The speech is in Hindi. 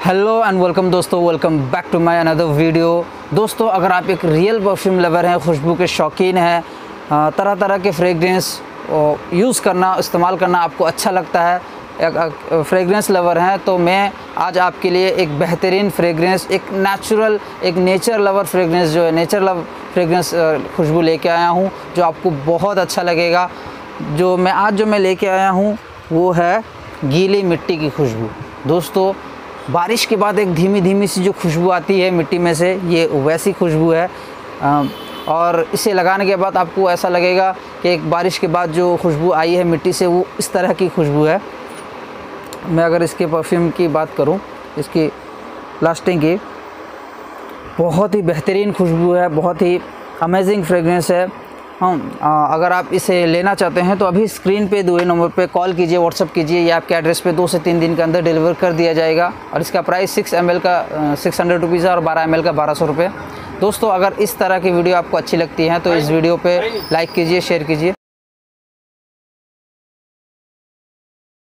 हेलो एंड वेलकम दोस्तों, welcome back to my another video. दोस्तों, अगर आप एक रियल परफ्यूम लवर हैं, खुशबू के शौकीन हैं, तरह तरह के फ्रेगरेंस यूज़ करना, इस्तेमाल करना आपको अच्छा लगता है, एक फ्रेगरेंस लवर हैं, तो मैं आज आपके लिए एक बेहतरीन फ्रेगरेंस, एक नेचुरल, एक नेचर लवर फ्रेगरेंस जो है नेचर लव फ्रेगरेंस खुशबू लेके आया हूँ, जो आपको बहुत अच्छा लगेगा। जो मैं लेके आया हूँ वो है गीली मिट्टी की खुशबू। दोस्तों, बारिश के बाद एक धीमी धीमी सी जो खुशबू आती है मिट्टी में से, ये वैसी खुशबू है। और इसे लगाने के बाद आपको ऐसा लगेगा कि एक बारिश के बाद जो खुशबू आई है मिट्टी से, वो इस तरह की खुशबू है। मैं अगर इसके परफ्यूम की बात करूं, इसकी लास्टिंग की, बहुत ही बेहतरीन खुशबू है, बहुत ही अमेजिंग फ्रेगरेंस है। अगर आप इसे लेना चाहते हैं तो अभी स्क्रीन पे दिए नंबर पे कॉल कीजिए, व्हाट्सअप कीजिए, या आपके एड्रेस पे 2 से 3 दिन के अंदर डिलीवर कर दिया जाएगा। और इसका प्राइस 6 ml का 600 रुपीज़ है और 12 ml का 1200 रुपये। दोस्तों, अगर इस तरह की वीडियो आपको अच्छी लगती है तो इस वीडियो पे लाइक कीजिए, शेयर कीजिए।